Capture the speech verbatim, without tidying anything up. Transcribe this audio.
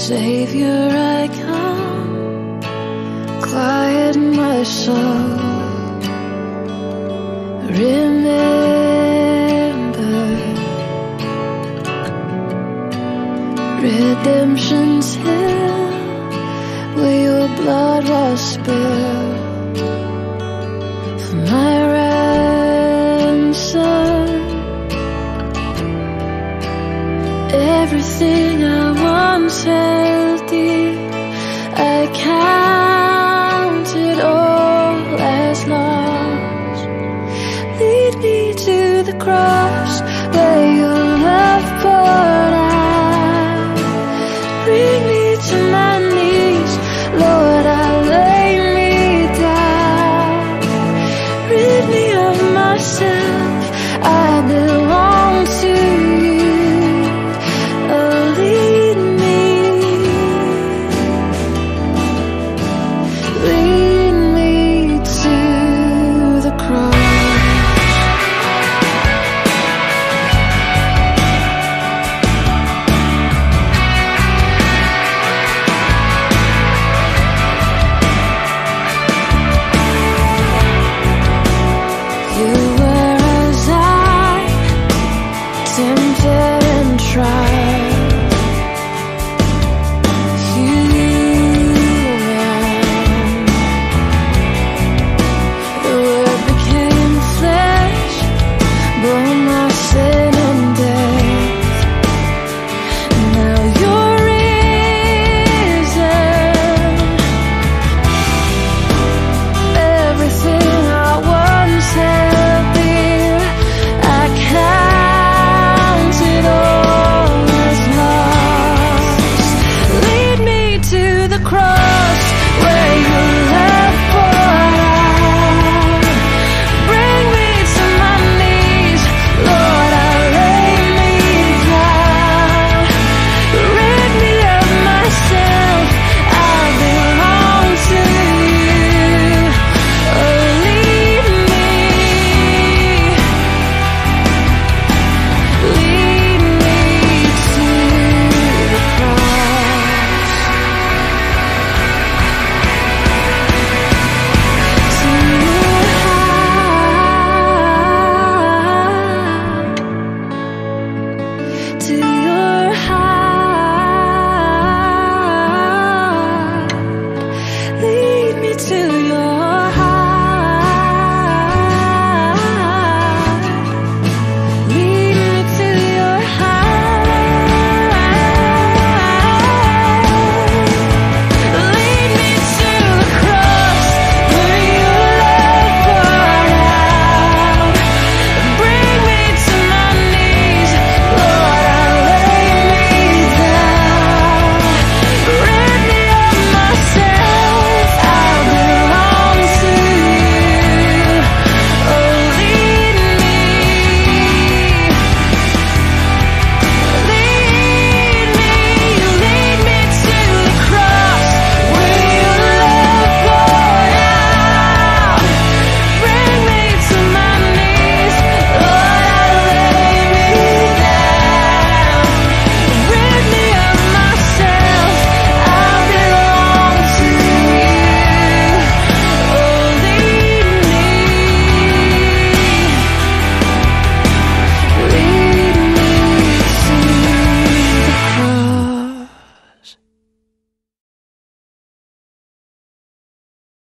Savior, I come, quiet my soul. Remember, redemption's hill, where your blood was spilled for my ransom. Everything I once held dear, I count it all as lost. Lead me to the cross where your love poured out. Bring me to my knees, Lord, I lay me down. Rid me of myself, I belong to you. Oh, lead me, lead me to the cross. You were as I, tempted and tried. Human, the Word became flesh, bore my sin and death. Now you're risen. Everything I once held dear, I count it all as lost. Lead me to the cross.